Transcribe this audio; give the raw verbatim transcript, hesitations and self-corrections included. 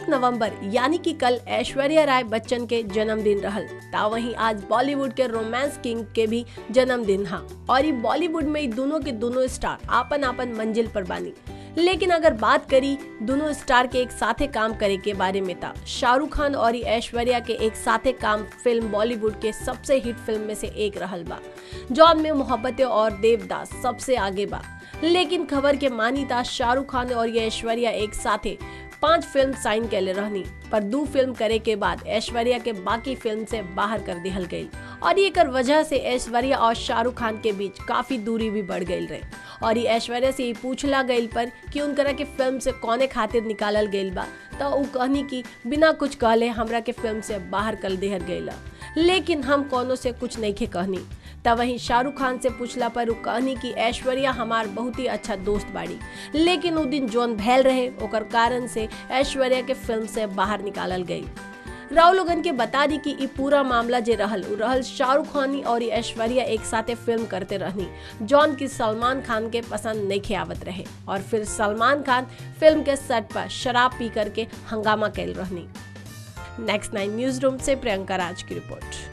एक नवंबर यानी कि कल ऐश्वर्या राय बच्चन के जन्मदिन रहल। ता वहीं आज बॉलीवुड के रोमांस किंग के भी जन्मदिन हा और ये बॉलीवुड में दोनों के दोनों स्टार आपन आपन मंजिल पर बानी। लेकिन अगर बात करी दोनों स्टार के एक साथे काम करे के बारे में था, शाहरुख खान और ऐश्वर्या के एक साथे काम फिल्म बॉलीवुड के सबसे हिट फिल्म में से एक रहल बा, जौन में मोहब्बतें और देवदास सबसे आगे बा। लेकिन खबर के मानी था शाहरुख खान और ऐश्वर्या एक साथे पांच फिल्म साइन कैले रहनी, पर दो फिल्म करे के बाद ऐश्वर्या के बाकी फिल्म से बाहर कर दिहल गई और ये कर वजह से ऐश्वर्या और शाहरुख खान के बीच काफी दूरी भी बढ़ गई रहे। और ये ऐश्वर्या से ये पूछला गई पर कि उनकरा के फिल्म से कौने खातिर निकालल गई बा, तो उ कहनी कि बिना कुछ कहले हमरा के फिल्म से बाहर कर दिहल गईला, लेकिन हम कोनो से कुछ नहीं के कहनी। तब वहीं शाहरुख खान से पूछला पर उ कहनी कि ऐश्वर्या हमार बहुत ही अच्छा दोस्त बाड़ी, लेकिन उ दिन जोन भैल रहे ओकर कारण से ऐश्वर्या के फिल्म से बाहर निकालल गई। राव लोगन के बता दी कि ई पूरा मामला जे रहल उ रहल शाहरुख खान और ऐश्वर्या एक साथे फिल्म करते रहनी, जौन की सलमान खान के पसंद नहीं खे आवत रहे और फिर सलमान खान फिल्म के सेट पर शराब पी करके हंगामा कैल रहनी। नेक्स्ट नाइन न्यूज रूम से प्रियंका राज की रिपोर्ट।